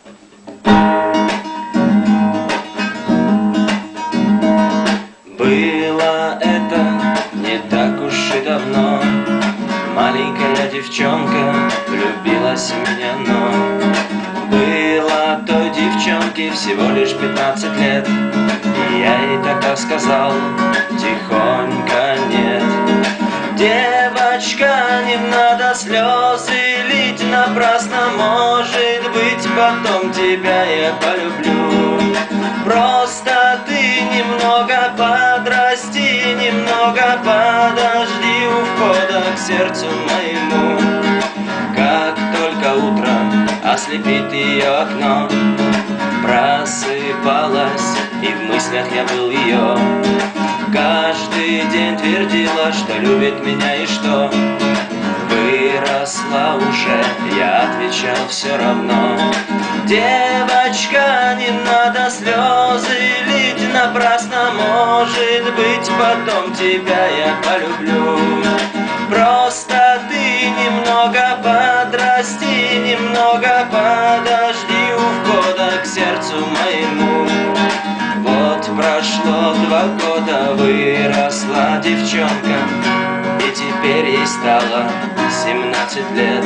Было это не так уж и давно. Маленькая девчонка влюбилась в меня, но было той девчонке всего лишь 15 лет. И я ей тогда сказал тихонько: нет, девочка, не надо слезы лить напрасно, может быть, потом тебя я полюблю. Просто ты немного подрасти, немного подожди у входа к сердцу моему. Как только утро ослепит ее окно, просыпалась, и в мыслях я был ее. Каждый день твердила, что любит меня и что выросла уже, я отвечал все равно. Девочка, не надо слезы лить напрасно, может быть, потом тебя я полюблю. Просто ты немного подрасти, немного подожди у входа к сердцу моему. Вот прошло 2 года, выросла девчонка, и теперь ей стало 17 лет.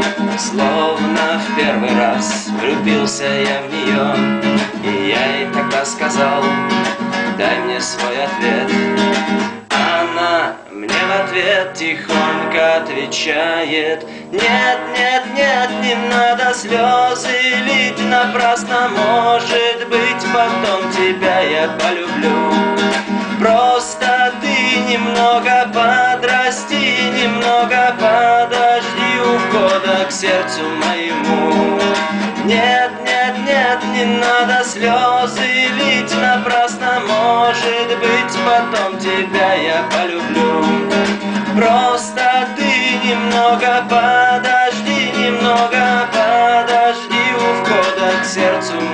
Словно в первый раз влюбился я в нее, и я ей тогда сказал: дай мне свой ответ. Она мне в ответ тихонько отвечает: нет, нет, нет, не надо слезы лить напрасно, может быть, потом тебя я полюблю. Просто ты немного подрасти, немного подожди у входа к сердцу моему. Нет, нет, нет, не надо слезы лить напрасно, может быть, потом тебя я полюблю. Просто ты немного подожди, немного подожди у входа к сердцу моему.